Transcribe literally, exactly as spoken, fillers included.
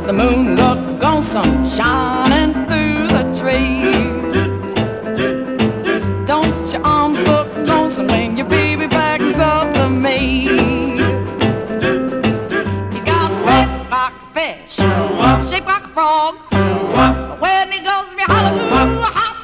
The moon looked lonesome, shining through the trees. Don't your arms look lonesome when your baby backs up to me? He's got a face like a fish, shaped like a frog. But when he goes, me holler, hop.